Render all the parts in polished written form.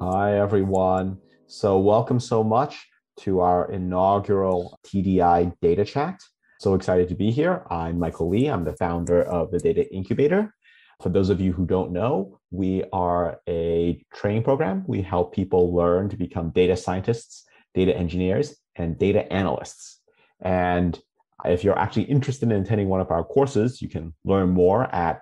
Hi, everyone. So, welcome so much to our inaugural TDI Data Chat. So excited to be here. I'm Michael Lee. I'm the founder of the Data Incubator. For those of you who don't know, we are a training program. We help people learn to become data scientists, data engineers, and data analysts. And if you're actually interested in attending one of our courses, you can learn more at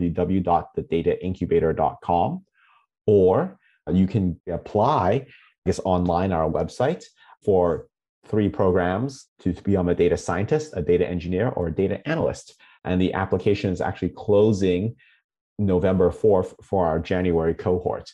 www.thedataincubator.com, or you can apply, I guess, online on our website for 3 programs to become a data scientist, a data engineer, or a data analyst. And the application is actually closing November 4th for our January cohort.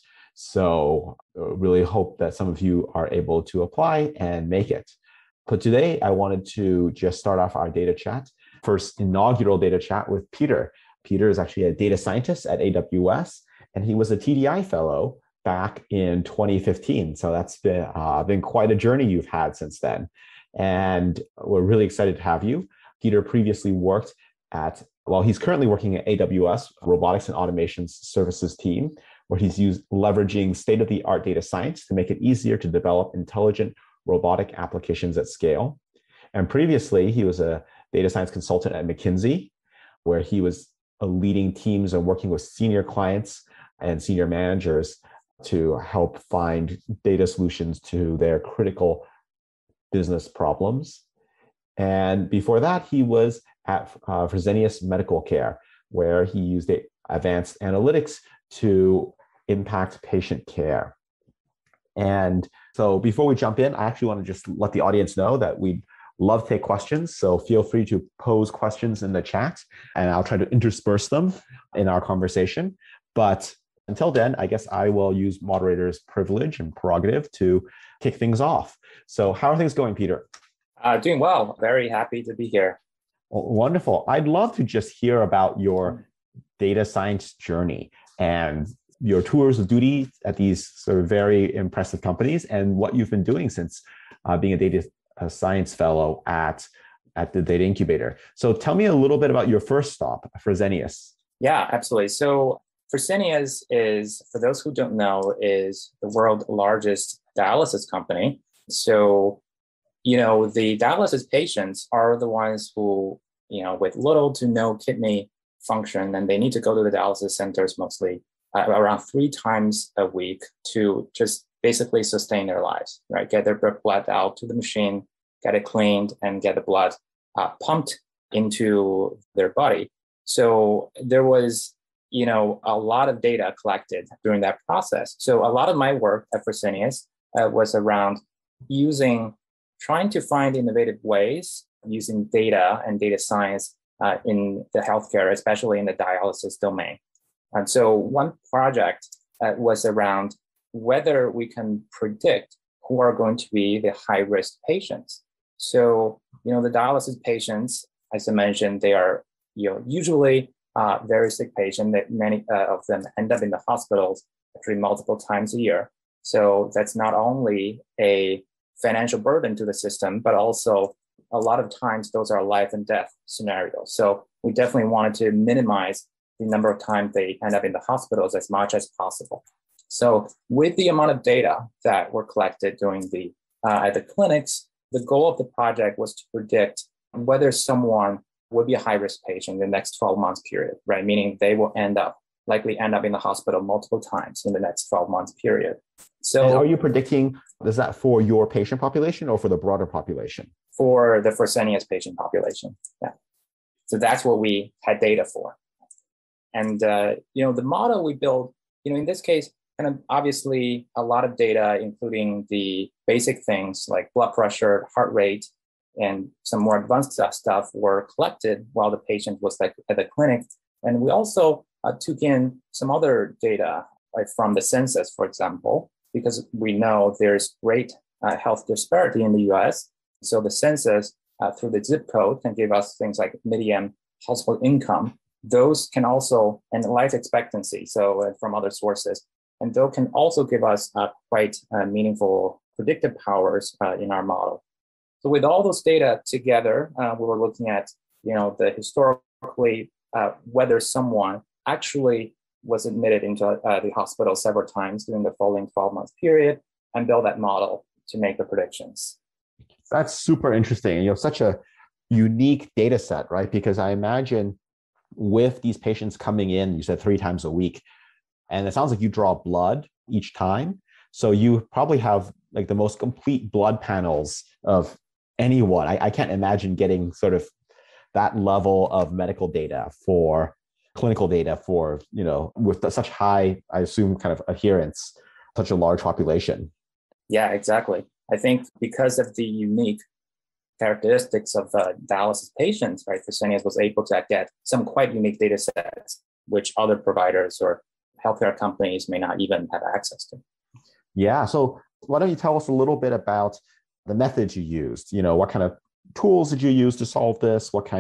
So really hope that some of you are able to apply and make it. But today I wanted to just start off our data chat, first inaugural data chat with Peter. Peter is actually a data scientist at AWS, and he was a TDI fellow back in 2015. So that's been quite a journey you've had since then. And we're really excited to have you. Peter previously worked at, well, he's currently working at AWS Robotics and Automation Services team, where he's leveraging state-of-the-art data science to make it easier to develop intelligent robotic applications at scale. And previously, he was a data science consultant at McKinsey, where he was leading teams and working with senior clients and senior managers to help find data solutions to their critical business problems. And before that, he was at Fresenius Medical Care, where he used advanced analytics to impact patient care. And so before we jump in, I actually want to just let the audience know that we'd love to take questions. So feel free to pose questions in the chat, and I'll try to intersperse them in our conversation. But until then, I guess I will use moderator's privilege and prerogative to kick things off. So how are things going, Peter? Doing well. Very happy to be here. Wonderful. I'd love to just hear about your data science journey and your tours of duty at these sort of very impressive companies, and what you've been doing since being a data science fellow at the Data Incubator. So tell me a little bit about your first stop, Fresenius. Yeah, absolutely. So Fresenius is, for those who don't know, is the world's largest dialysis company. So, the dialysis patients are the ones who, with little to no kidney function, and they need to go to the dialysis centers mostly around 3 times a week to just basically sustain their lives, right? Get their blood out to the machine, get it cleaned, and get the blood pumped into their body. So there was, a lot of data collected during that process. So a lot of my work at Fresenius was around trying to find innovative ways using data and data science in the healthcare, especially in the dialysis domain. And so one project was around whether we can predict who are going to be the high-risk patients. So, the dialysis patients, as I mentioned, they are usually very sick patients. That many of them end up in the hospitals actually multiple times a year. So that's not only a financial burden to the system, but also a lot of times those are life and death scenarios. So we definitely wanted to minimize the number of times they end up in the hospitals as much as possible. So with the amount of data that were collected during at the clinics, the goal of the project was to predict whether someone would be a high-risk patient in the next 12 months period, right? Meaning they will likely end up in the hospital multiple times in the next 12 months period. So and are you predicting, is that for your patient population or for the broader population? For the Fresenius patient population, yeah. So that's what we had data for. And, the model we built, in this case, kind of obviously a lot of data, including the basic things like blood pressure, heart rate, and some more advanced stuff were collected while the patient was at the clinic. And we also took in some other data, like from the census, for example, because we know there's great health disparity in the US. So the census through the zip code can give us things like median household income. Those can also, and life expectancy, so from other sources, and those can also give us quite meaningful predictive powers in our model. So with all those data together, we were looking at, the historically whether someone actually was admitted into the hospital several times during the following 12-month period and build that model to make the predictions. That's super interesting. Such a unique data set, right? Because I imagine with these patients coming in, you said 3 times a week, and it sounds like you draw blood each time. So you probably have like the most complete blood panels of anyone. I can't imagine getting sort of that level of medical data for clinical data for, with such high, I assume, kind of adherence, such a large population. Yeah, exactly. I think because of the unique characteristics of dialysis patients, right, Fresenius was able to get some quite unique data sets, which other providers or healthcare companies may not even have access to. Yeah. So why don't you tell us a little bit about the methods you used? What kind of tools did you use to solve this? What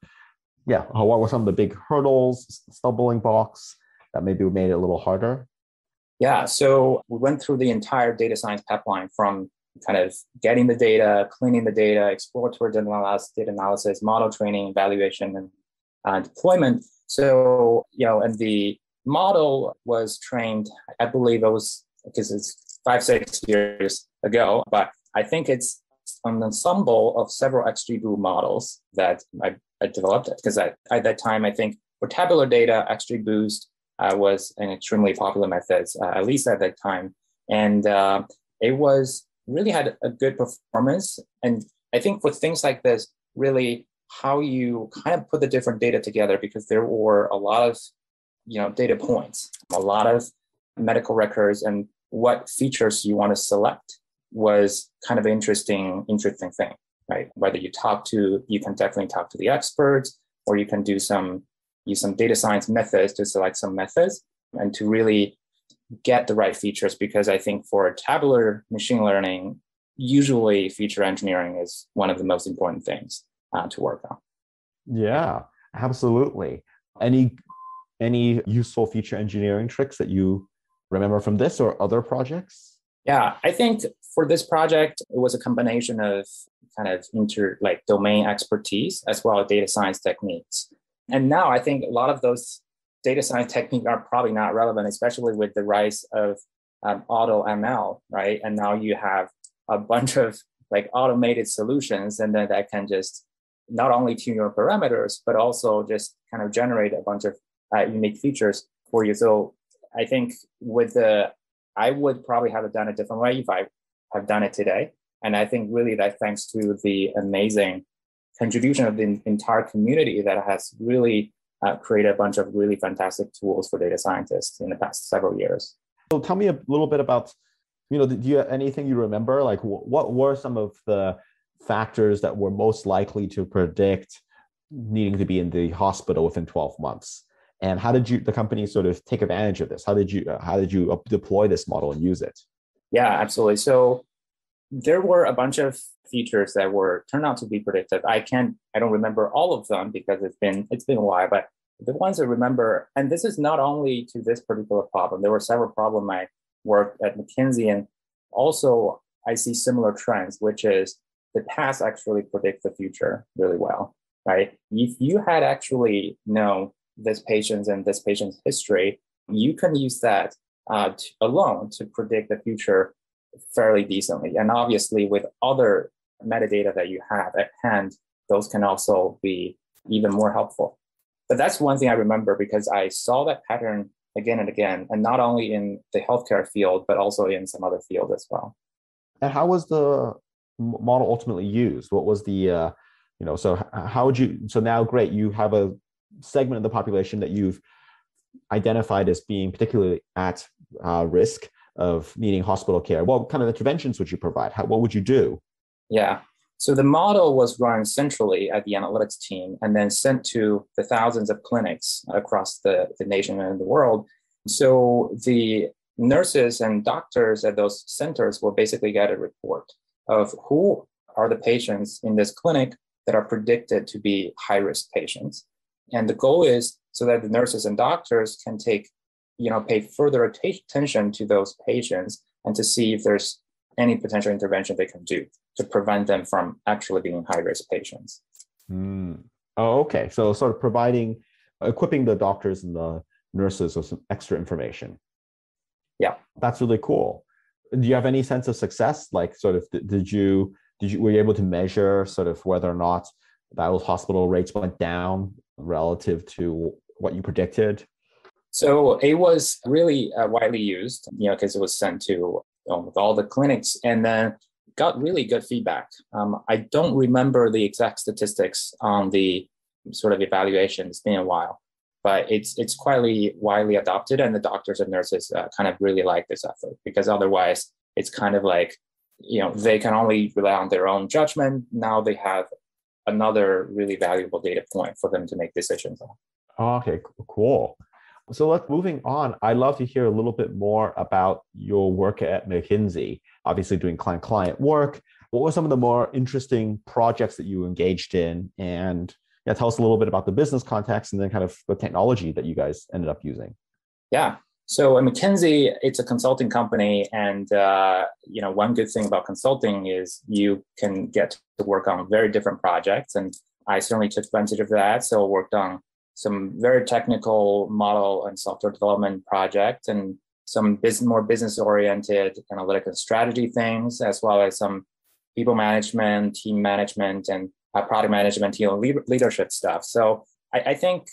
were some of the big hurdles, stumbling blocks that maybe made it a little harder? Yeah. So we went through the entire data science pipeline from kind of getting the data, cleaning the data, exploratory data analysis, model training, evaluation, and deployment. So, and the model was trained, I believe it was, because it's 5-6 years ago, but I think it's an ensemble of several XGBoost models that I developed, because at that time, I think for tabular data, XGBoost was an extremely popular method, at least at that time. And it was really had a good performance. And I think for things like this, really how you kind of put the different data together, because there were a lot of data points, a lot of medical records, and what features you want to select was kind of interesting thing, right? Whether you can definitely talk to the experts, or you can use some data science methods to select some methods and to really get the right features. Because I think for tabular machine learning, usually feature engineering is one of the most important things to work on. Yeah, absolutely. Any useful feature engineering tricks that you remember from this or other projects? Yeah, I think for this project, it was a combination of kind of domain expertise as well as data science techniques. And now I think a lot of those data science techniques are probably not relevant, especially with the rise of auto ML, right? And now you have a bunch of automated solutions, and then that can just not only tune your parameters, but also just kind of generate a bunch of unique features for you. So I think I would probably have done it a different way if I have done it today. And I think really that thanks to the amazing contribution of the entire community that has really created a bunch of really fantastic tools for data scientists in the past several years. So tell me a little bit about, do you have anything you remember? Like what were some of the factors that were most likely to predict needing to be in the hospital within 12 months? And how did the company sort of take advantage of this? How did you deploy this model and use it? Yeah, absolutely. So there were a bunch of features that turned out to be predictive. I don't remember all of them because it's been a while, but the ones I remember, and this is not only to this particular problem, there were several problems I worked at McKinsey, and also I see similar trends, which is the past actually predict the future really well, right? If you had actually known this patient's history, you can use that alone to predict the future fairly decently. And obviously with other metadata that you have at hand, those can also be even more helpful. But that's one thing I remember because I saw that pattern again and again, and not only in the healthcare field, but also in some other fields as well. And how was the model ultimately used? What was the, so now, great, you have a segment of the population that you've identified as being particularly at risk of needing hospital care. What kind of interventions would you provide? What would you do? Yeah. So the model was run centrally at the analytics team and then sent to the thousands of clinics across the nation and the world. So the nurses and doctors at those centers will basically get a report of who are the patients in this clinic that are predicted to be high-risk patients. And the goal is so that the nurses and doctors can pay further attention to those patients and to see if there's any potential intervention they can do to prevent them from actually being high-risk patients. Oh, okay. So sort of equipping the doctors and the nurses with some extra information. Yeah. That's really cool. Do you have any sense of success? Like sort of, were you able to measure sort of whether or not those hospital rates went down relative to what you predicted? So it was really widely used, because it was sent to all the clinics, and then got really good feedback. I don't remember the exact statistics on the sort of evaluation. It's been a while, but it's quite widely adopted, and the doctors and nurses kind of really like this effort, because otherwise it's kind of like, they can only rely on their own judgment. Now they have another really valuable data point for them to make decisions on. Okay, cool. So moving on, I'd love to hear a little bit more about your work at McKinsey, obviously doing client work. What were some of the more interesting projects that you engaged in? And tell us a little bit about the business context and then kind of the technology that you guys ended up using. Yeah. So at McKinsey, it's a consulting company. And, one good thing about consulting is you can get to work on very different projects. And I certainly took advantage of that. So I worked on some very technical model and software development projects, and some more business-oriented analytic and strategy things, as well as some people management, team management, and product management, leadership stuff. So I think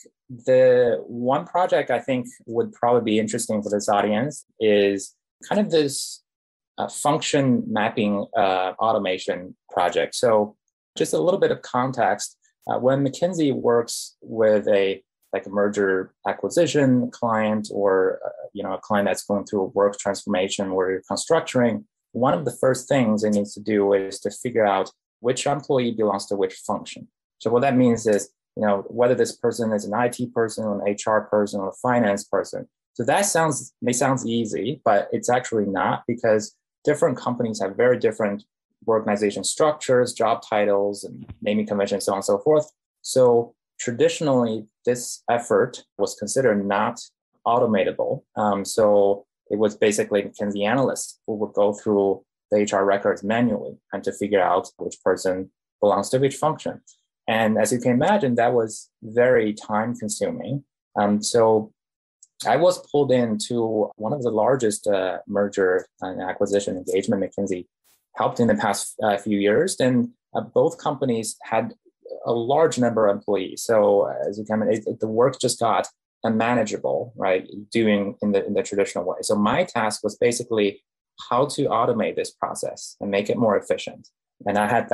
the one project I think would probably be interesting for this audience is kind of this function mapping automation project. So just a little bit of context. When McKinsey works with a merger acquisition client, or a client that's going through a work transformation or restructuring, one of the first things it needs to do is to figure out which employee belongs to which function. So what that means is, whether this person is an IT person, or an HR person, or a finance person. So that may sound easy, but it's actually not, because different companies have very different organization structures, job titles, and naming conventions, so on and so forth. So traditionally, this effort was considered not automatable. So it was basically McKinsey analysts who would go through the HR records manually and to figure out which person belongs to which function. And as you can imagine, that was very time consuming. So I was pulled into one of the largest merger and acquisition engagement McKinsey helped in the past few years. And both companies had a large number of employees. So as you can imagine, the work just got unmanageable, right? Doing in the traditional way. So my task was basically how to automate this process and make it more efficient. And I had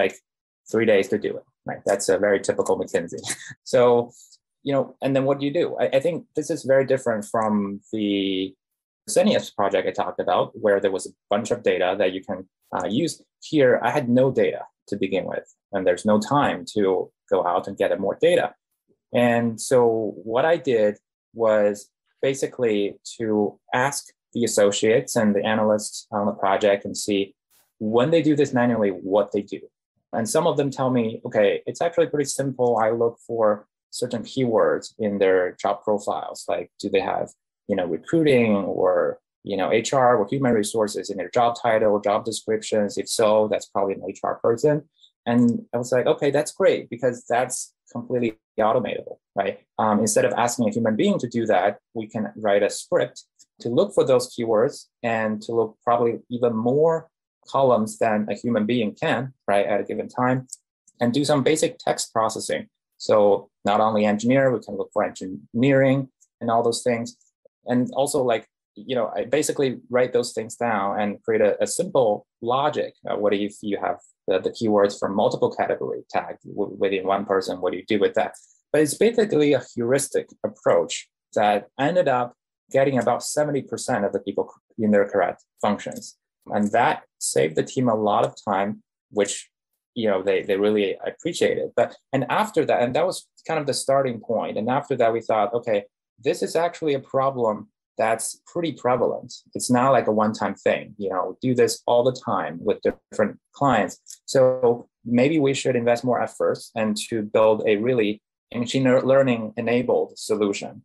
3 days to do it, right? That's a very typical McKinsey. So, and then what do? I think this is very different from the Fresenius project I talked about, where there was a bunch of data that you can use. Here, I had no data to begin with, and there's no time to go out and get more data. And so what I did was basically to ask the associates and the analysts on the project and see when they do this manually, what they do. And some of them tell me, okay, it's actually pretty simple. I look for certain keywords in their job profiles, like do they have, recruiting or, HR or human resources in their job title, job descriptions. If so, that's probably an HR person. And I was like, okay, that's great, because that's completely automatable, right? Instead of asking a human being to do that, we can write a script to look for those keywords and to look probably even more columns than a human being can, right, at a given time, and do some basic text processing. So not only engineer, we can look for engineering and all those things. And also I basically write those things down and create a simple logic. What if you have the keywords from multiple category tagged within one person? What do you do with that? But it's basically a heuristic approach that ended up getting about 70% of the people in their correct functions. And that saved the team a lot of time, which they really appreciated. And after that, and that was kind of the starting point. And after that, we thought, okay, this is actually a problem that's pretty prevalent. It's not like a one-time thing. We do this all the time with different clients. So maybe we should invest more efforts and to build a really machine learning enabled solution.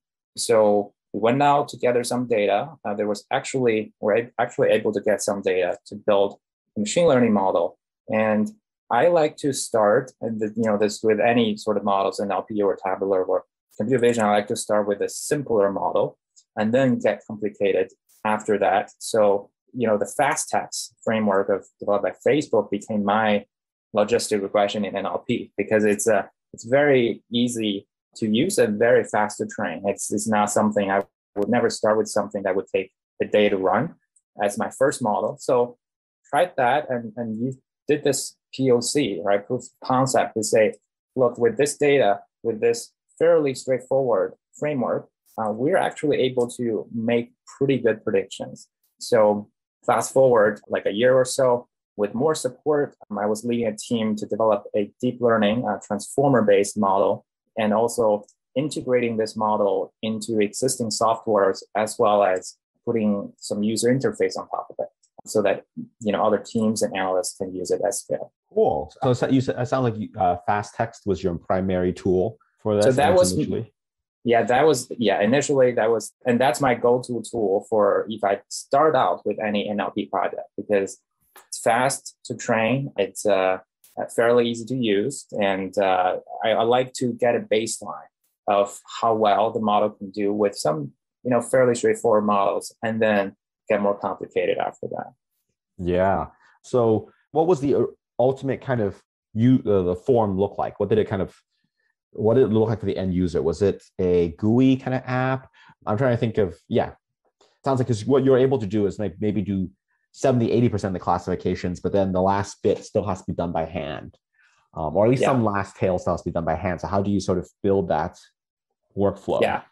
So we went out to gather some data. We're actually able to get some data to build a machine learning model. And I like to start, this with any sort of models, NLP or tabular or computer vision. I like to start with a simpler model. and then get complicated after that. So, the FastText framework developed by Facebook became my logistic regression in NLP because it's very easy to use and very fast to train. It's not something I would never start with something that would take a day to run as my first model. So tried that and you did this POC, right? Proof of concept to say, look, with this data, with this fairly straightforward framework, we're actually able to make pretty good predictions. So fast forward like a year or so, with more support, I was leading a team to develop a deep learning transformer-based model, and also integrating this model into existing softwares, as well as putting some user interface on top of it, so that other teams and analysts can use it as scale. Cool. So it sounds like FastText was your primary tool for this. So that was initially. Initially that was, and that's my go-to tool for if I start out with any NLP project, because it's fast to train, it's fairly easy to use, and I like to get a baseline of how well the model can do with some fairly straightforward models, and then get more complicated after that. Yeah. So what was the ultimate kind of the form look like? What did it look like for the end user? Was it a GUI kind of app? I'm trying to think of, sounds like because what you're able to do is maybe do 70-80% of the classifications, but then the last bit still has to be done by hand, or at least some last tail still has to be done by hand. So how do you sort of build that workflow? Yeah.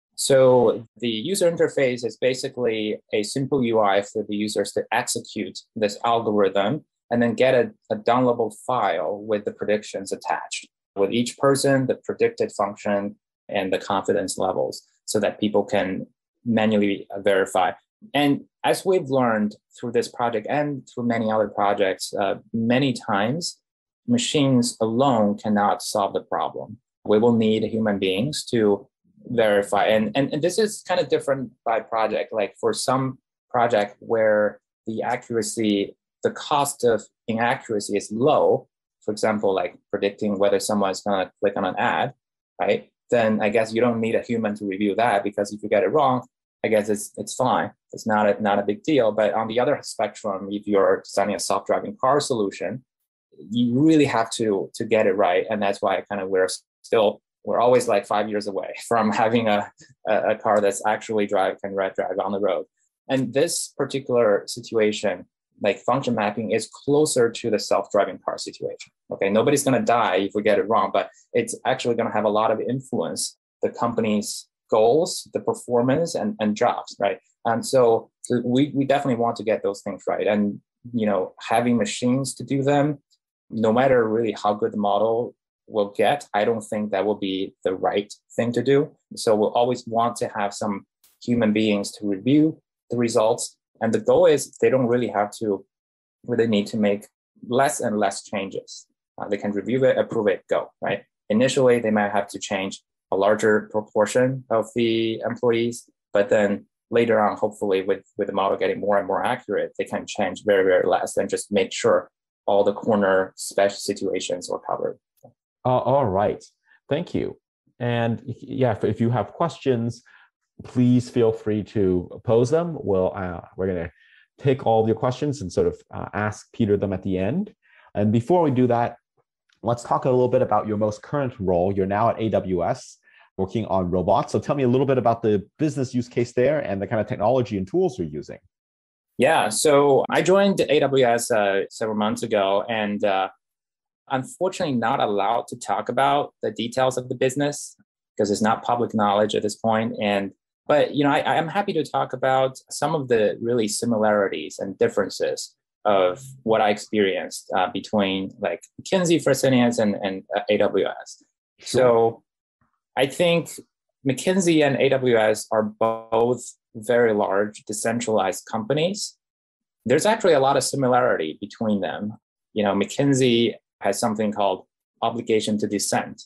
So the user interface is basically a simple UI for the users to execute this algorithm and then get a downloadable file with the predictions attached, with each person, the predicted function, and the confidence levels, so that people can manually verify. And as we've learned through this project and through many other projects, many times machines alone cannot solve the problem. We will need human beings to verify. And this is kind of different by project. Like for some project where the cost of inaccuracy is low, for example, like predicting whether someone's going to click on an ad, right? Then I guess you don't need a human to review that, because if you get it wrong, I guess it's fine. It's not a big deal. But on the other spectrum, if you're designing a self-driving car solution, you really have to get it right. And that's why we're always like 5 years away from having a car that's actually can drive on the road. And this particular situation, like function mapping, is closer to the self-driving car situation. Okay, nobody's going to die if we get it wrong, but it's actually going to have a lot of influence the company's goals, the performance, and jobs, right? And so we definitely want to get those things right. And having machines to do them, no matter really how good the model will get, I don't think that will be the right thing to do. So we'll always want to have some human beings to review the results. And the goal is they don't really need to make less and less changes. They can review it, approve it, go, right? Initially, they might have to change a larger proportion of the employees, but then later on, hopefully with the model getting more and more accurate, they can change very, very less and just make sure all the corner special situations are covered. All right. Thank you. And if you have questions, please feel free to pose them. We're going to take all your questions and sort of ask Peter them at the end. And before we do that, let's talk a little bit about your most current role. You're now at AWS working on robots. So tell me a little bit about the business use case there and the kind of technology and tools you're using. Yeah, so I joined AWS several months ago, and unfortunately not allowed to talk about the details of the business because it's not public knowledge at this point. But I am happy to talk about some of the really similarities and differences of what I experienced between like McKinsey, Fresenius, and AWS. Sure. So I think McKinsey and AWS are both very large decentralized companies. There's actually a lot of similarity between them. McKinsey has something called obligation to dissent.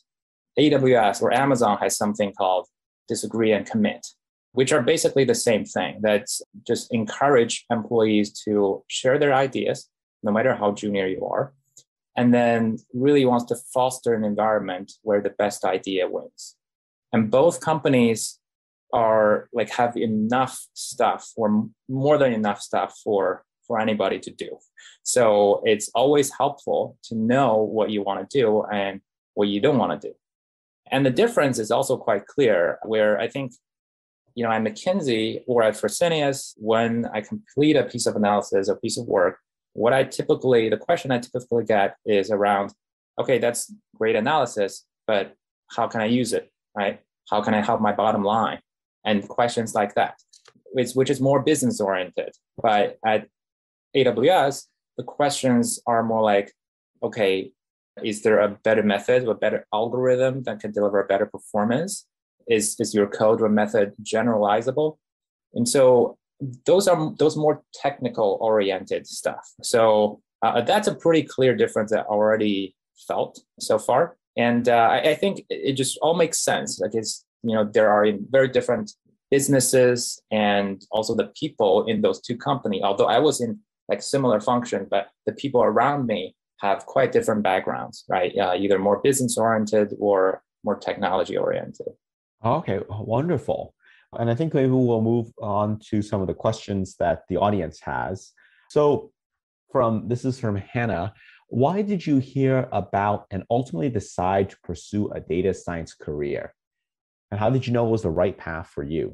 AWS or Amazon has something called disagree and commit, which are basically the same thing. That's just encourage employees to share their ideas, no matter how junior you are, and then really wants to foster an environment where the best idea wins. And both companies are like have enough stuff or more than enough stuff for anybody to do. So it's always helpful to know what you want to do and what you don't want to do. And the difference is also quite clear, where I think, at McKinsey or at Fresenius, when I complete a piece of analysis, a piece of work, the question I typically get is around, okay, that's great analysis, but how can I use it, right? How can I help my bottom line? And questions like that, which is more business oriented. But at AWS, the questions are more like, okay, is there a better method, a better algorithm that can deliver a better performance? Is your code or method generalizable? And so those more technical oriented stuff. So that's a pretty clear difference that I already felt so far. And I think it just all makes sense. Like there are very different businesses and also the people in those two companies. Although I was in like similar function, but the people around me have quite different backgrounds, right? Either more business oriented or more technology oriented. Okay, wonderful. And I think maybe we'll move on to some of the questions that the audience has. So this is from Hannah. Why did you hear about and ultimately decide to pursue a data science career? And how did you know it was the right path for you?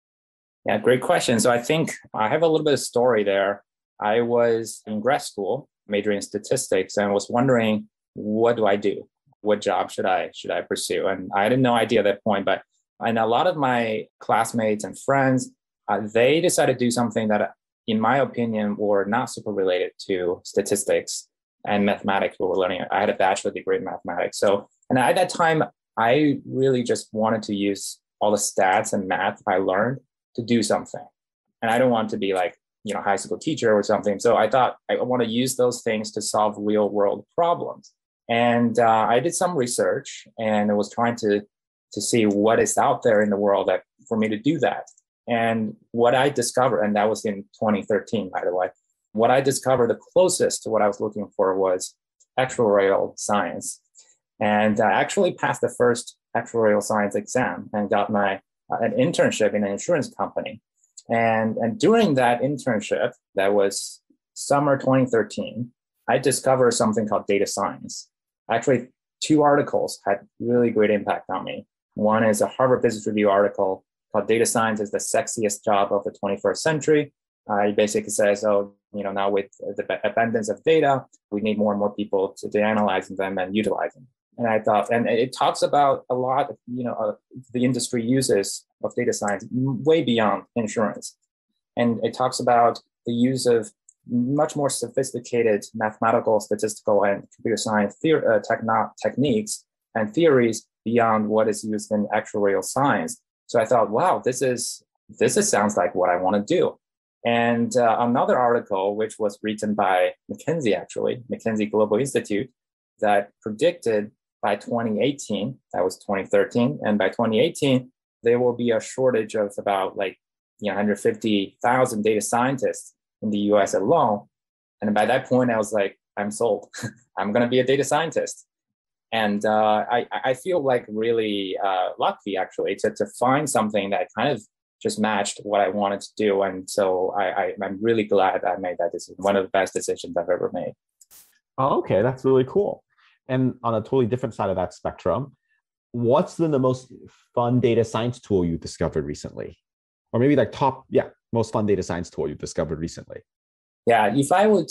Yeah, great question. So I think I have a little bit of story there. I was in grad school, majoring in statistics, and was wondering, what do I do? What job should I pursue? And I had no idea at that point, and a lot of my classmates and friends, they decided to do something that, in my opinion, were not super related to statistics and mathematics we were learning. I had a bachelor degree in mathematics. And at that time, I really just wanted to use all the stats and math I learned to do something. And I don't want to be like, high school teacher or something. So I thought I want to use those things to solve real world problems. And I did some research and I was trying to see what is out there in the world for me to do that. And what I discovered, and that was in 2013, by the way, what I discovered the closest to what I was looking for was actuarial science. And I actually passed the first actuarial science exam and got an internship in an insurance company. And during that internship, that was summer 2013, I discovered something called data science. Actually, 2 articles had really great impact on me. One is a Harvard Business Review article called Data Science is the Sexiest Job of the 21st Century. It basically says, now with the abundance of data, we need more and more people to analyze them and utilize them. And I thought, and it talks about a lot of, the industry uses of data science way beyond insurance. And it talks about the use of much more sophisticated mathematical, statistical, and computer science techniques and theories beyond what is used in actuarial science. So I thought, wow, this sounds like what I want to do. And another article, which was written by McKinsey, actually, McKinsey Global Institute, that predicted by 2018, that was 2013, and by 2018, there will be a shortage of about 150,000 data scientists in the US alone. And by that point, I was like, I'm sold. I'm going to be a data scientist. And I feel like really lucky, actually, to find something that kind of just matched what I wanted to do. And so I'm really glad I made that decision. One of the best decisions I've ever made. Oh, okay, that's really cool. And on a totally different side of that spectrum, what's been the most fun data science tool you discovered recently? Or maybe most fun data science tool you've discovered recently? Yeah, if I would,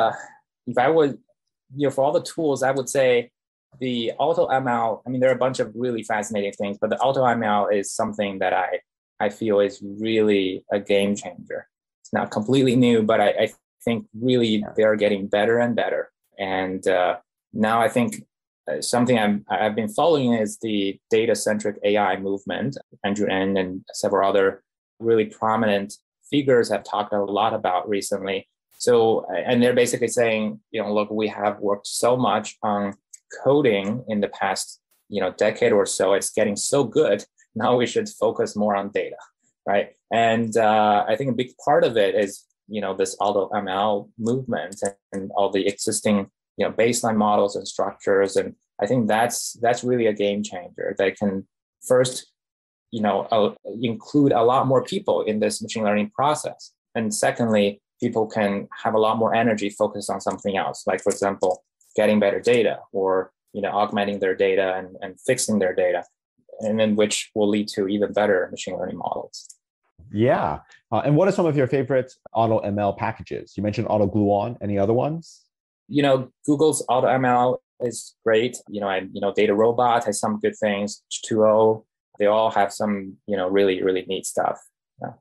for all the tools, I would say the AutoML. I mean, there are a bunch of really fascinating things, but the AutoML is something that I feel is really a game changer. It's not completely new, but I think really they're getting better and better. And now I think something I've been following is the data-centric AI movement. Andrew Ng and several other really prominent figures have talked a lot about recently. So, and they're basically saying, look, we have worked so much on coding in the past, decade or so. It's getting so good. Now we should focus more on data, right? And I think a big part of it is, this AutoML movement and all the existing, baseline models and structures. And I think that's really a game changer that can first include a lot more people in this machine learning process. And secondly, people can have a lot more energy focused on something else, like, for example, getting better data or augmenting their data and fixing their data, and then which will lead to even better machine learning models. Yeah. And what are some of your favorite AutoML packages? You mentioned AutoGluon. Any other ones? Google's AutoML is great. DataRobot has some good things. H2O, they all have some, really, really neat stuff. Yeah.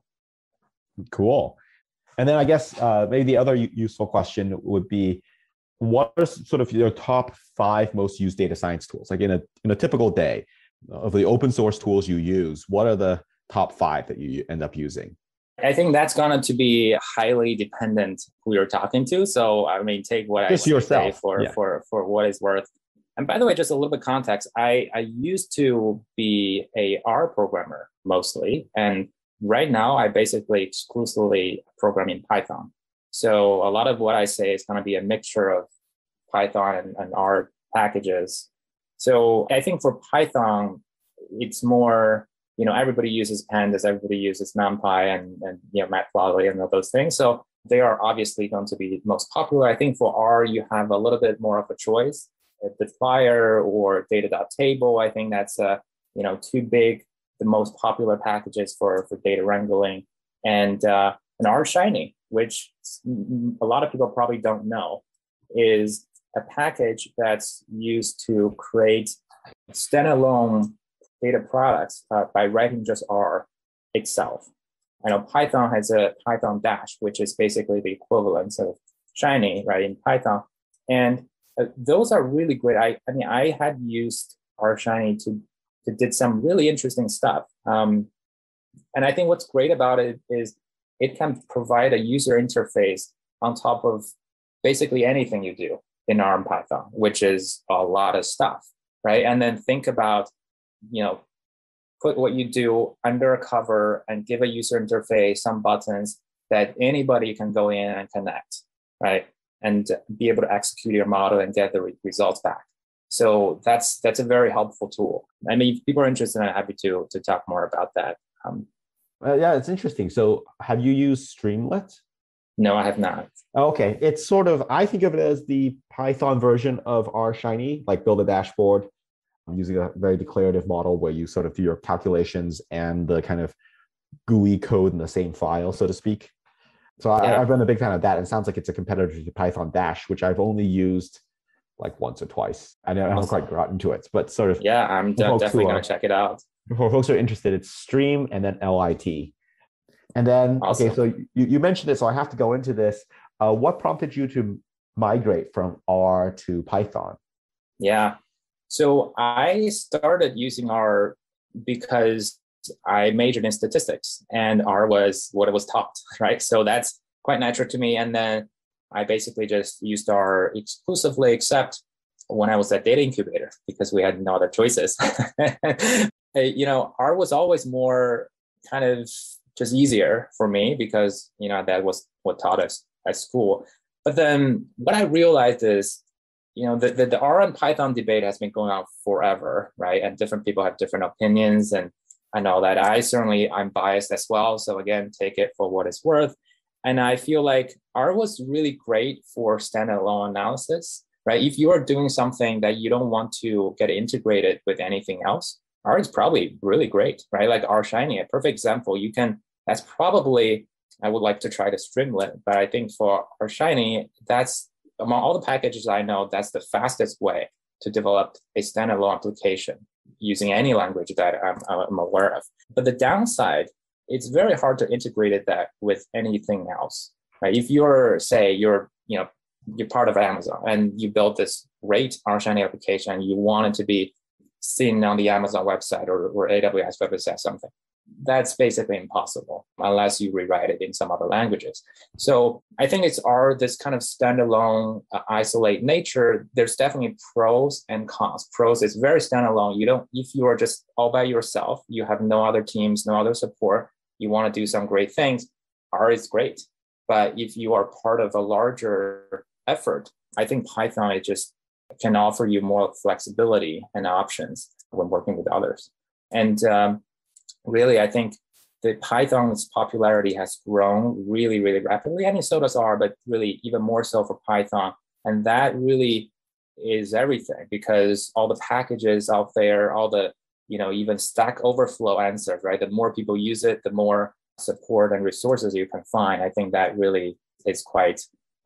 Cool. And then I guess maybe the other useful question would be, what are sort of your top 5 most used data science tools? Like in a typical day of the open source tools you use, what are the top 5 that you end up using? I think that's going to be highly dependent who you're talking to. So take what just I yourself. Say for what it's worth. And by the way, just a little bit of context, I used to be a R programmer mostly. And right now I basically exclusively program in Python. So a lot of what I say is going to be a mixture of Python and R packages. So I think for Python, it's more, everybody uses pandas, everybody uses NumPy and Matplotlib and all those things. So they are obviously going to be most popular. I think for R, you have a little bit more of a choice. Bitfire or data.table, I think that's two big, the most popular packages for data wrangling, and R Shiny, which a lot of people probably don't know, is a package that's used to create standalone data products by writing just R itself. I know Python has a Python Dash, which is basically the equivalent of Shiny, right, in Python. And those are really great. I had used R Shiny to did some really interesting stuff. And I think what's great about it is it can provide a user interface on top of basically anything you do in R and Python, which is a lot of stuff, right? And then think about, put what you do under a cover and give a user interface, some buttons that anybody can go in and connect, right? And be able to execute your model and get the results back. So that's a very helpful tool. If people are interested, I'm happy to talk more about that. Yeah, it's interesting. So have you used Streamlit? No, I have not. Okay. It's sort of, I think of it as the Python version of R Shiny, like build a dashboard using a very declarative model where you sort of do your calculations and the kind of GUI code in the same file, so to speak. So I've been a big fan of that. And it sounds like it's a competitor to Python Dash, which I've only used like once or twice. I haven't quite gotten to it, but sort of. Yeah, I'm definitely going to check it out. For folks who are interested, it's Stream and then LIT. And then, awesome. Okay, so you mentioned it, so I have to go into this. What prompted you to migrate from R to Python? Yeah, so I started using R because I majored in statistics and R was what it was taught, right? So that's quite natural to me. And then I basically just used R exclusively, except when I was at Data Incubator, because we had no other choices. R was always more kind of just easier for me because, that was what taught us at school. But then what I realized is, the R and Python debate has been going on forever, right? And different people have different opinions and all that. I'm biased as well. So again, take it for what it's worth. And I feel like R was really great for standalone analysis, right? If you are doing something that you don't want to get integrated with anything else, R is probably really great, right? Like R Shiny, a perfect example. That's probably, I would like to try to Streamlit, but I think for R Shiny, that's among all the packages I know, that's the fastest way to develop a standalone application using any language that I'm aware of. But the downside, it's very hard to integrate that with anything else, right? If you're part of Amazon and you built this great R Shiny application, you want it to be seen on the Amazon website or AWS website or something, that's basically impossible unless you rewrite it in some other languages. So I think it's this kind of standalone, isolate nature. There's definitely pros and cons. Pros is very standalone. If you are just all by yourself, you have no other teams, no other support, you want to do some great things, R is great. But if you are part of a larger effort, I think Python, it just can offer you more flexibility and options when working with others. And really, I think the Python's popularity has grown really, really rapidly. I mean, so does R, but really even more so for Python. And that really is everything, because all the packages out there, all the, even Stack Overflow answers, right? The more people use it, the more support and resources you can find. I think that really is quite,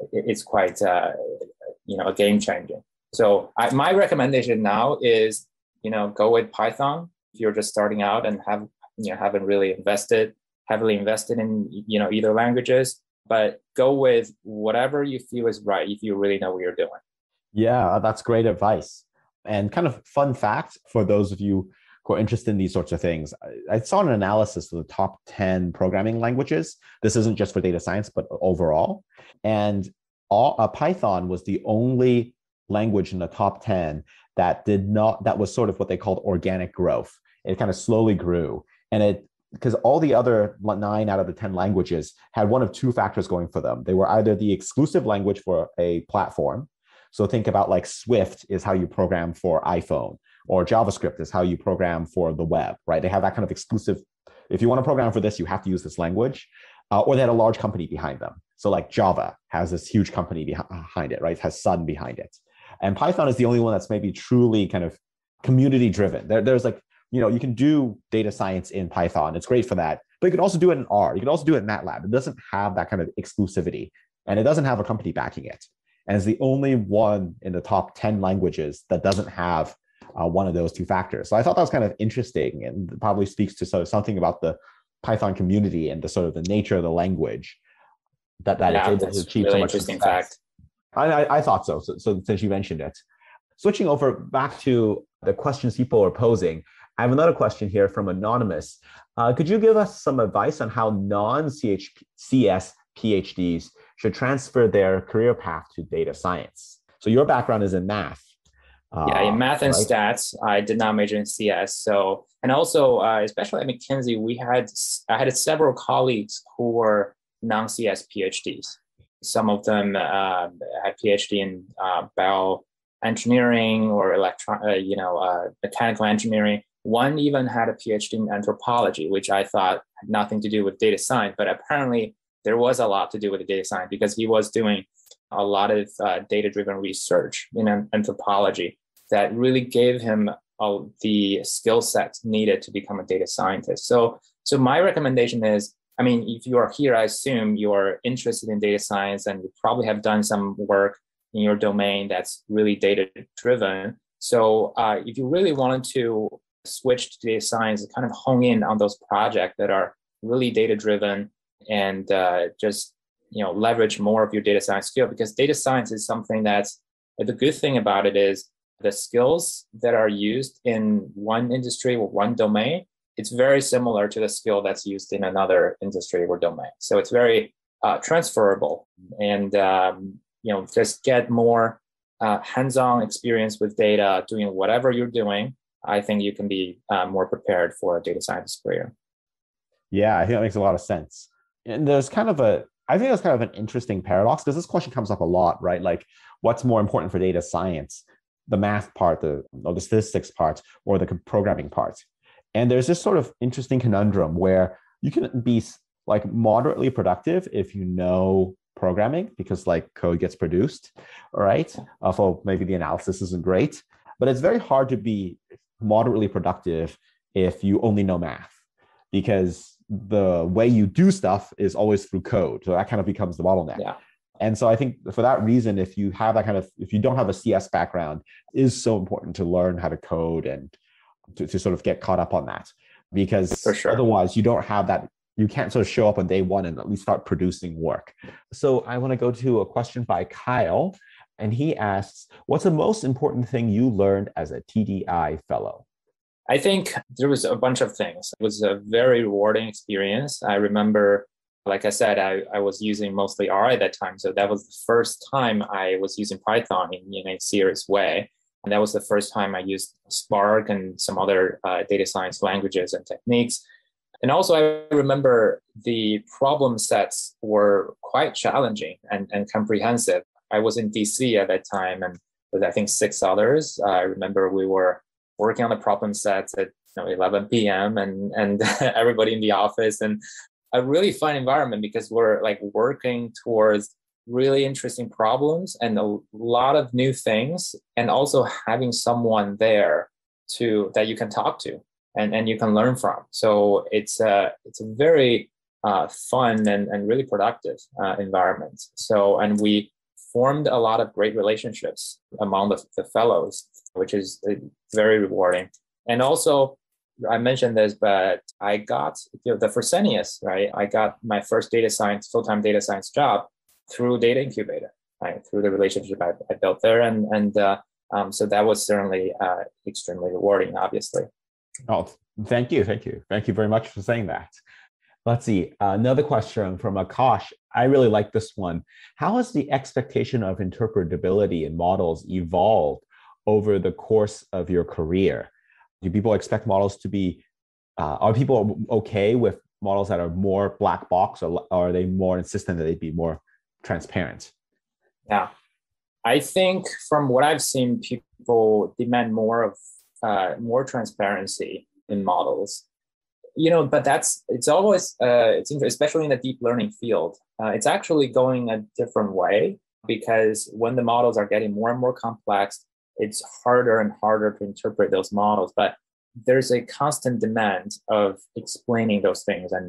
a game changer. So my recommendation now is, go with Python if you're just starting out and haven't really heavily invested in, either languages, but go with whatever you feel is right if you really know what you're doing. Yeah, that's great advice. And kind of fun fact for those of you who are interested in these sorts of things, I saw an analysis of the top 10 programming languages. This isn't just for data science, but overall. And Python was the only language in the top 10 that was sort of what they called organic growth. It kind of slowly grew. And because all the other 9 out of the 10 languages had one of two factors going for them. They were either the exclusive language for a platform. So think about like Swift is how you program for iPhone, or JavaScript is how you program for the web, right? They have that kind of exclusive. If you want to program for this, you have to use this language, or they had a large company behind them. So like Java has this huge company behind it, right? It has Sun behind it. And Python is the only one that's maybe truly kind of community driven. There's like, you can do data science in Python. It's great for that. But you can also do it in R. You can also do it in MATLAB. It doesn't have that kind of exclusivity, and it doesn't have a company backing it. And it's the only one in the top 10 languages that doesn't have one of those two factors. So I thought that was kind of interesting, and probably speaks to sort of something about the Python community and the sort of the nature of the language that it's able to achieve really so much interesting success. fact. I thought so. So since you mentioned it. Switching over back to the questions people are posing, I have another question here from Anonymous. Could you give us some advice on how non-CS PhDs should transfer their career path to data science? So your background is in math. In math and stats. I did not major in CS. So, and also, especially at McKinsey, I had several colleagues who were non-CS PhDs. Some of them had PhD in bioengineering or mechanical engineering. One even had a PhD in anthropology, which I thought had nothing to do with data science, but apparently there was a lot to do with the data science, because he was doing a lot of data-driven research in anthropology that really gave him the skill sets needed to become a data scientist. So my recommendation is, if you are here, I assume you are interested in data science and you probably have done some work in your domain that's really data-driven. So if you really wanted to switch to data science, kind of hone in on those projects that are really data-driven, and just leverage more of your data science skill, because data science is something that's, the good thing about it is the skills that are used in one industry or one domain, it's very similar to the skill that's used in another industry or domain. So it's very transferable, and just get more hands-on experience with data, doing whatever you're doing. I think you can be more prepared for a data science career. Yeah, I think that makes a lot of sense. And I think that's kind of an interesting paradox, because this question comes up a lot, right? Like, what's more important for data science, the math part, the statistics part, or the programming part? And there's this sort of interesting conundrum where you can be like moderately productive if you know programming, because like code gets produced, all right? Although maybe the analysis isn't great, but it's very hard to be moderately productive if you only know math, because the way you do stuff is always through code. So that kind of becomes the bottleneck. Yeah. And so I think for that reason, if you don't have a CS background, it is so important to learn how to code and to sort of get caught up on that, because otherwise you don't have that. You can't sort of show up on day one and at least start producing work. So I want to go to a question by Kyle, and he asks, what's the most important thing you learned as a TDI fellow? I think there was a bunch of things. It was a very rewarding experience. I remember, like I said, I was using mostly R at that time. So that was the first time I was using Python in a serious way. And that was the first time I used Spark and some other data science languages and techniques. And also I remember the problem sets were quite challenging and comprehensive. I was in DC at that time, and with I think 6 others. I remember we were working on the problem sets at 11 p.m. and everybody in the office, and a really fun environment because we're like working towards really interesting problems and a lot of new things, and also having someone there to that you can talk to and you can learn from. So it's a very fun and really productive environment. So, and we formed a lot of great relationships among the fellows, which is very rewarding. And also, I mentioned this, but I got the Fresenius, right? I got my first full-time data science job through Data Incubator, right? Through the relationship I built there, and so that was certainly extremely rewarding, obviously. Oh, thank you very much for saying that. Let's see, another question from Akash. I really like this one. How has the expectation of interpretability in models evolved over the course of your career? Do people expect models to be, are people okay with models that are more black box, or are they more insistent that they be more transparent? Yeah, I think from what I've seen, people demand more transparency in models. But it's always it's especially in the deep learning field. It's actually going a different way, because when the models are getting more and more complex, it's harder and harder to interpret those models. But there's a constant demand of explaining those things, and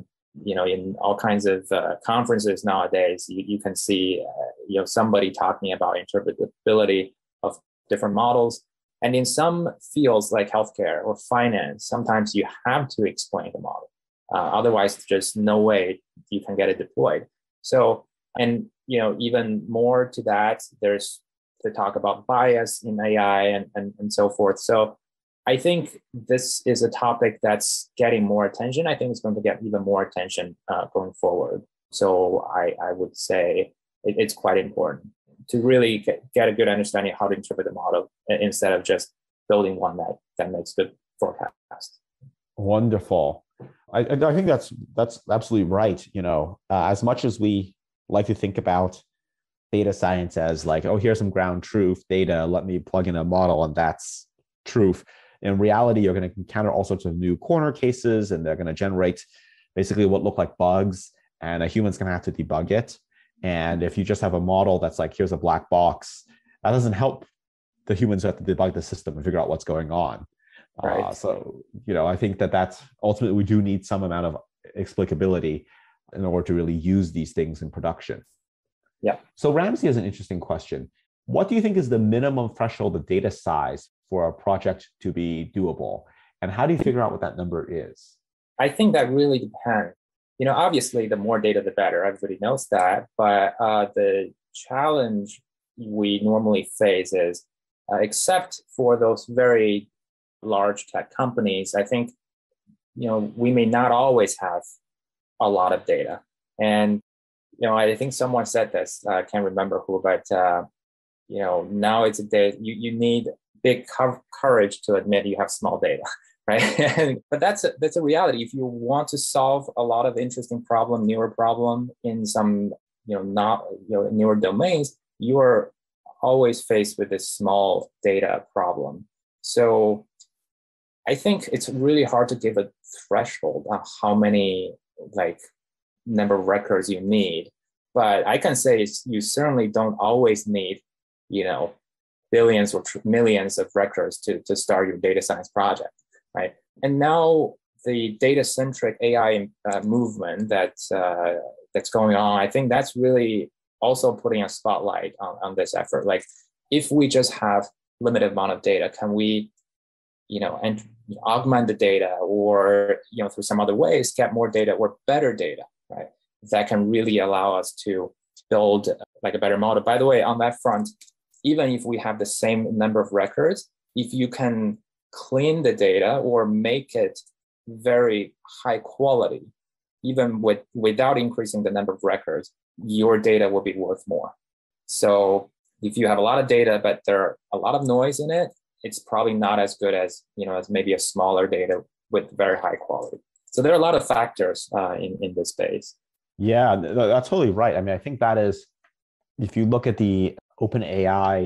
in all kinds of conferences nowadays, you can see somebody talking about interpretability of different models. And in some fields like healthcare or finance, sometimes you have to explain the model. Otherwise, there's no way you can get it deployed. So, and even more to that, there's the talk about bias in AI and so forth. So I think this is a topic that's getting more attention. I think it's going to get even more attention going forward. So I would say it's quite important to really get a good understanding of how to interpret the model instead of just building one that makes good forecast. Wonderful. I think that's absolutely right. As much as we like to think about data science as like, oh, here's some ground truth data, let me plug in a model and that's truth. In reality, you're going to encounter all sorts of new corner cases, and they're going to generate basically what look like bugs, and a human's going to have to debug it. And if you just have a model that's like, here's a black box, that doesn't help the humans who have to debug the system and figure out what's going on. Right. So, I think that's ultimately, we do need some amount of explicability in order to really use these things in production. Yeah. So Ramsey has an interesting question. What do you think is the minimum threshold of data size for a project to be doable? And how do you figure out what that number is? I think that really depends. Obviously, the more data, the better. Everybody knows that. But the challenge we normally face is, except for those very large tech companies, I think, we may not always have a lot of data. And, I think someone said this, I can't remember who, but, now it's a day, you need big courage to admit you have small data. Right. But that's a reality. If you want to solve a lot of interesting newer problem in some, newer domains, you are always faced with this small data problem. So I think it's really hard to give a threshold on how many number of records you need. But I can say you certainly don't always need, billions or millions of records to start your data science project. Right. And now the data-centric AI movement that's going on, I think that's really also putting a spotlight on this effort. Like, if we just have limited amount of data, can we, and augment the data, or through some other ways get more data or better data, right? That can really allow us to build a better model. By the way, on that front, even if we have the same number of records, if you can clean the data or make it very high quality, even without increasing the number of records, your data will be worth more. So if you have a lot of data, but there are a lot of noise in it, it's probably not as good as, as maybe a smaller data with very high quality. So there are a lot of factors in this space. Yeah, that's totally right. I mean, I think that is, if you look at the OpenAI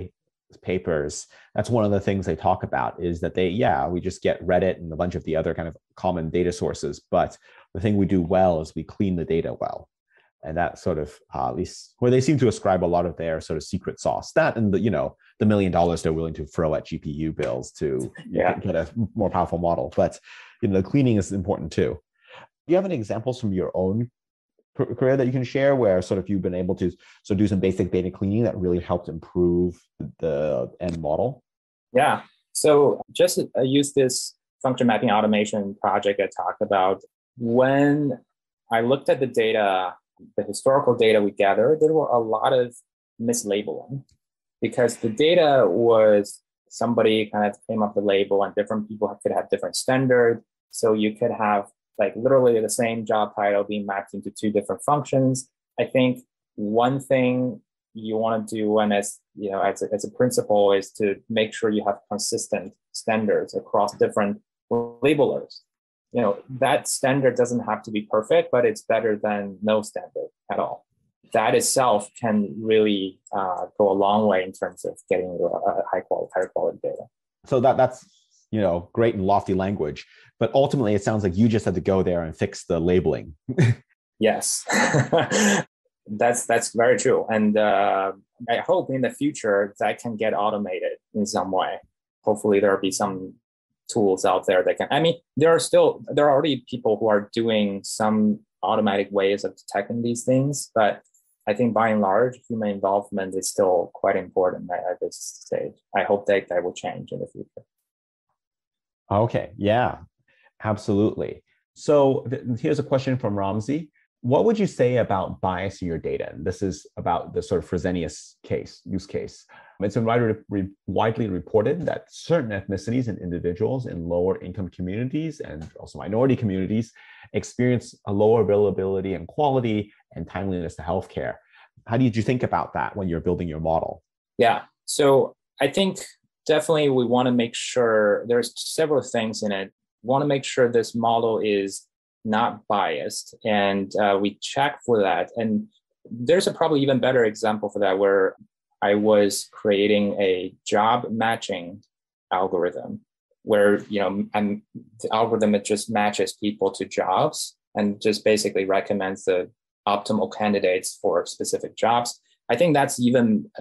papers, that's one of the things they talk about is that we just get Reddit and a bunch of the other kind of common data sources. But the thing we do well is we clean the data well. And that sort of, at least where they seem to ascribe a lot of their sort of secret sauce, that and the $1 million they're willing to throw at GPU bills to get a more powerful model. But the cleaning is important too. Do you have any examples from your own career that you can share where sort of you've been able to do some basic data cleaning that really helped improve the end model? Yeah. So just use this function mapping automation project I talked about. When I looked at the data, the historical data we gathered, there were a lot of mislabeling because the data was somebody kind of came up with a label and different people could have different standards. So you could have like literally the same job title being mapped into two different functions. I think one thing you want to do, and as a principle, is to make sure you have consistent standards across different labelers. That standard doesn't have to be perfect, but it's better than no standard at all. That itself can really go a long way in terms of getting a higher quality data. So that's great and lofty language, but ultimately it sounds like you just had to go there and fix the labeling. Yes, that's very true. And I hope in the future that can get automated in some way. Hopefully there'll be some tools out there that can, there are already people who are doing some automatic ways of detecting these things, but I think by and large, human involvement is still quite important at this stage. I hope that will change in the future. Okay, yeah, absolutely. So here's a question from Ramsey. What would you say about bias in your data? And this is about the sort of Fresenius use case. It's been widely reported that certain ethnicities and individuals in lower income communities and also minority communities experience a lower availability and quality and timeliness to healthcare. How did you think about that when you're building your model? Yeah, so I think definitely we want to make sure there's several things in it. We want to make sure this model is not biased, and we check for that. And there's a probably even better example for that where I was creating a job matching algorithm where, and the algorithm, it just matches people to jobs and just basically recommends the optimal candidates for specific jobs. I think that's even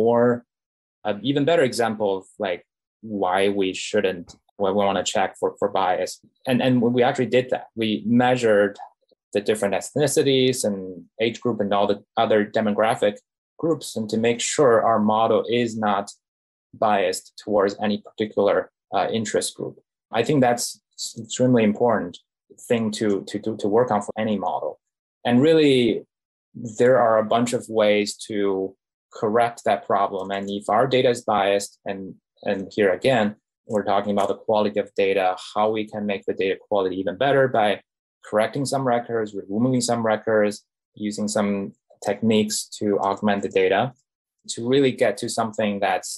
better example of like why we shouldn't, we want to check for bias. And we actually did that. We measured the different ethnicities and age group and all the other demographic groups, and to make sure our model is not biased towards any particular interest group. I think that's extremely important thing to work on for any model. And really, there are a bunch of ways to correct that problem. And if our data is biased, and here again, we're talking about the quality of data, how we can make the data quality even better by correcting some records, removing some records, using some techniques to augment the data to really get to something that's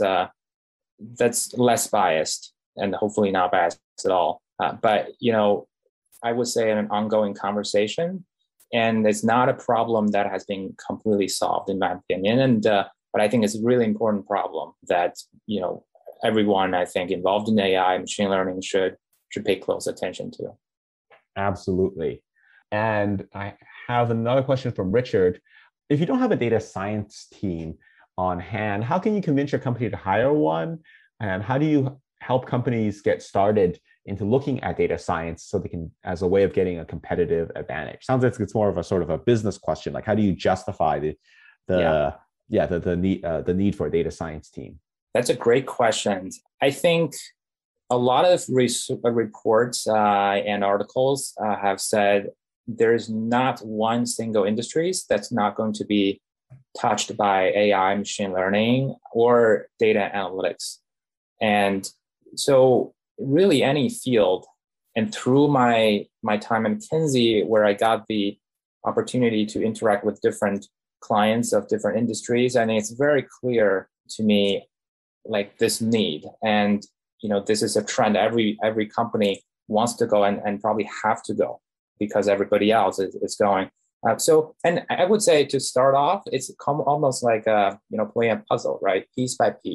less biased and hopefully not biased at all. But I would say an ongoing conversation, and it's not a problem that has been completely solved in my opinion. And but I think it's a really important problem that everyone I think involved in AI, machine learning should pay close attention to. Absolutely. And I have another question from Richard. If you don't have a data science team on hand, how can you convince your company to hire one? And how do you help companies get started into looking at data science so they can, as a way of getting a competitive advantage? Sounds like it's more of a sort of a business question. Like, how do you justify the need for a data science team? That's a great question. I think a lot of reports and articles have said there's not one single industry that's not going to be touched by AI, machine learning, or data analytics. And so really any field, and through my time at McKinsey, where I got the opportunity to interact with different clients of different industries, I think it's very clear to me, like this need. And, this is a trend. Every company wants to go and probably have to go because everybody else is going. And I would say to start off, it's almost like, playing a puzzle, right? Piece by piece.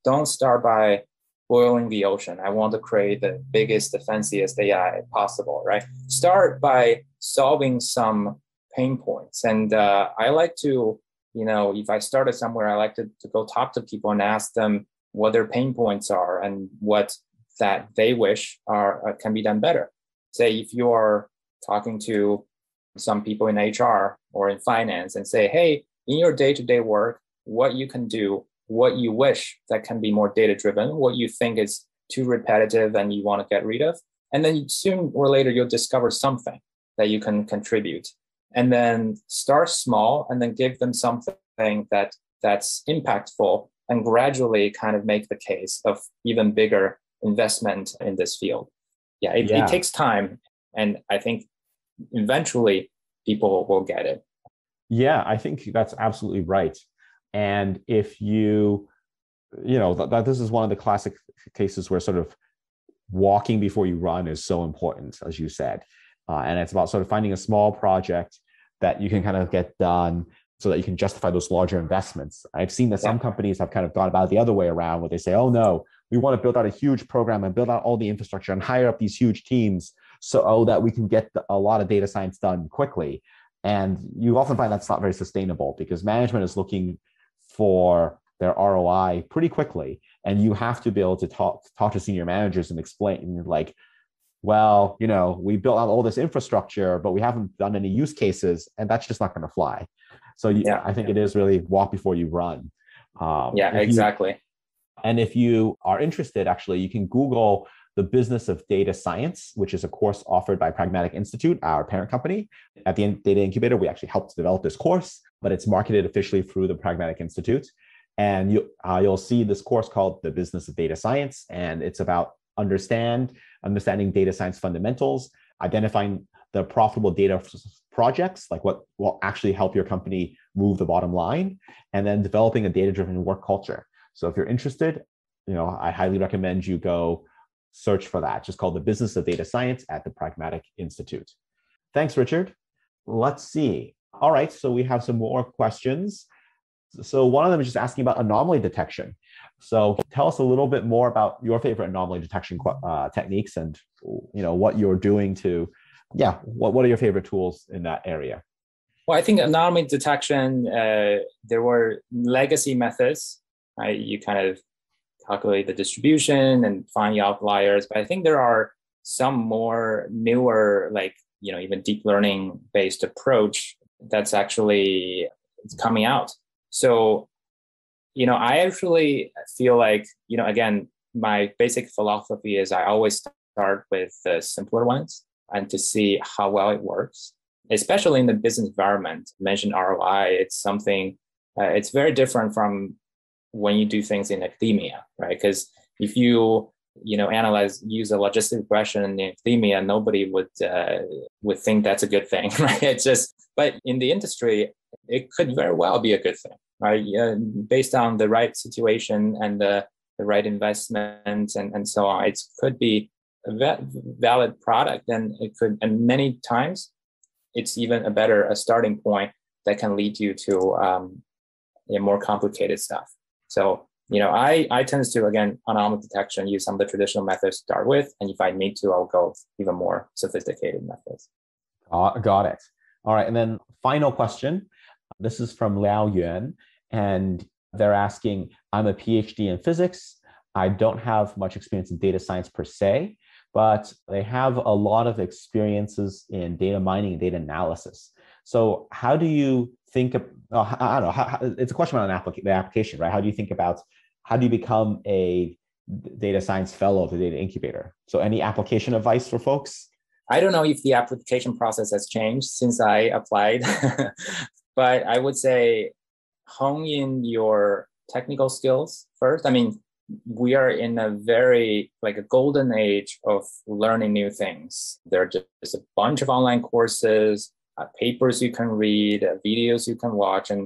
don't start by boiling the ocean. I want to create the biggest, the fanciest AI possible, right? Start by solving some pain points. And I like to, if I started somewhere, I like to go talk to people and ask them what their pain points are and what that they wish can be done better. Say if you are talking to some people in HR or in finance and say, hey, in your day-to-day work, what you can do, what you wish that can be more data-driven, what you think is too repetitive and you want to get rid of. And then soon or later, you'll discover something that you can contribute. And then start small and then give them something that's impactful and gradually kind of make the case of even bigger investment in this field. It takes time. And I think eventually people will get it. Yeah, I think that's absolutely right. And if that this is one of the classic cases where sort of walking before you run is so important, as you said. And it's about sort of finding a small project that you can kind of get done so that you can justify those larger investments. I've seen that some companies have kind of gone about the other way around where they say, oh no, we want to build out a huge program and build out all the infrastructure and hire up these huge teams so that we can get a lot of data science done quickly. And you often find that's not very sustainable because management is looking for their ROI pretty quickly. And you have to be able to talk to senior managers and explain like, well, we built out all this infrastructure, but we haven't done any use cases, and that's just not going to fly. So I think it is really walk before you run. Exactly. And if you are interested, actually, you can Google the Business of Data Science, which is a course offered by Pragmatic Institute, our parent company. At the Data Incubator, we actually helped develop this course, but it's marketed officially through the Pragmatic Institute. And you'll see this course called The Business of Data Science, and it's about understanding data science fundamentals, identifying the profitable data projects, like what will actually help your company move the bottom line, and then developing a data-driven work culture. So if you're interested, I highly recommend you go search for that. Just called The Business of Data Science at the Pragmatic Institute. Thanks, Richard. Let's see. All right, so we have some more questions. So one of them is just asking about anomaly detection. So tell us a little bit more about your favorite anomaly detection techniques and what you're doing what are your favorite tools in that area? Well, I think anomaly detection, there were legacy methods. You kind of calculate the distribution and find the outliers. But I think there are some more newer, like, even deep learning based approach that's actually coming out. So, I actually feel like, again, my basic philosophy is I always start with the simpler ones and to see how well it works, especially in the business environment. I mentioned ROI. It's something, it's very different from when you do things in academia, right? Because if you use a logistic regression in academia, nobody would think that's a good thing, right? But in the industry, it could very well be a good thing, right? Based on the right situation and the right investment and so on, it could be a valid product, and many times it's even a starting point that can lead you to more complicated stuff. So, I tend to, again, anomaly detection, use some of the traditional methods to start with. And if I need to, I'll go even more sophisticated methods. Got it. All right. And then final question. This is from Liao Yuan. And they're asking, I'm a PhD in physics. I don't have much experience in data science per se, but they have a lot of experiences in data mining and data analysis. So how do you think of, I don't know, it's a question about the application, right? How do you become a data science fellow at the Data Incubator? So any application advice for folks? I don't know if the application process has changed since I applied, but I would say hone in your technical skills first. I mean, we are in a very a golden age of learning new things. There are just a bunch of online courses, papers you can read, videos you can watch, and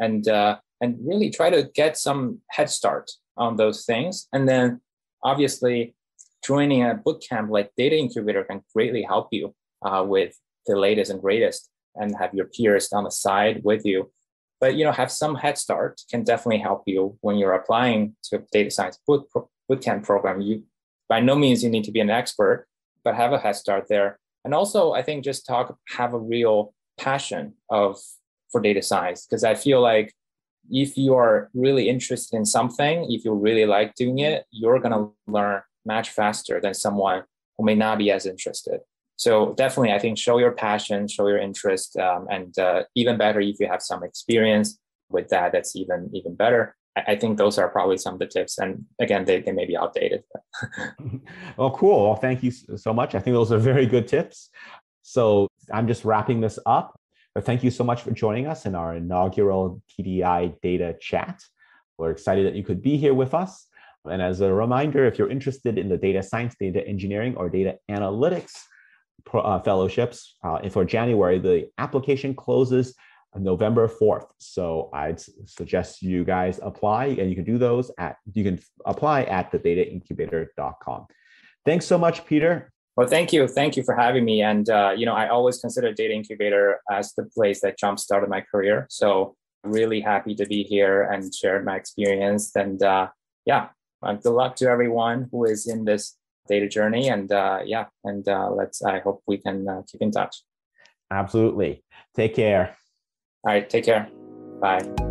really try to get some head start on those things. And then obviously joining a bootcamp like Data Incubator can greatly help you with the latest and greatest, and have your peers on the side with you. but have some head start can definitely help you when you're applying to a data science bootcamp program. You by no means you need to be an expert, but have a head start there. And also, I think just have a real passion for data science, because I feel like if you are really interested in something, if you really like doing it, you're going to learn much faster than someone who may not be as interested. So definitely, I think show your passion, show your interest, and even better if you have some experience with that. That's even better. I think those are probably some of the tips. And again, they may be outdated. Well, cool. Well, thank you so much. I think those are very good tips. So I'm just wrapping this up. But thank you so much for joining us in our inaugural TDI Data Chat. We're excited that you could be here with us. And as a reminder, if you're interested in the data science, data engineering, or data analytics fellowships for January, the application closes November 4th. So I'd suggest you guys apply, and you can do those you can apply at thedataincubator.com. Thanks so much, Peter. Well, thank you. Thank you for having me. And, I always consider Data Incubator as the place that jump-started my career. So really happy to be here and share my experience. And good luck to everyone who is in this data journey. And I hope we can keep in touch. Absolutely. Take care. All right. Take care. Bye.